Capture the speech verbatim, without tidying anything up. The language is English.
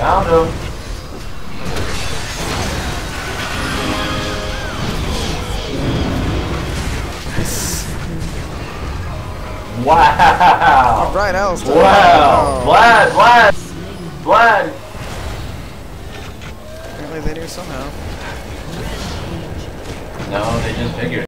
Found him. Wow. All right, Alistair. Wow. Oh. Vlad, Vlad, Vlad. Apparently they knew somehow. No, they just figured.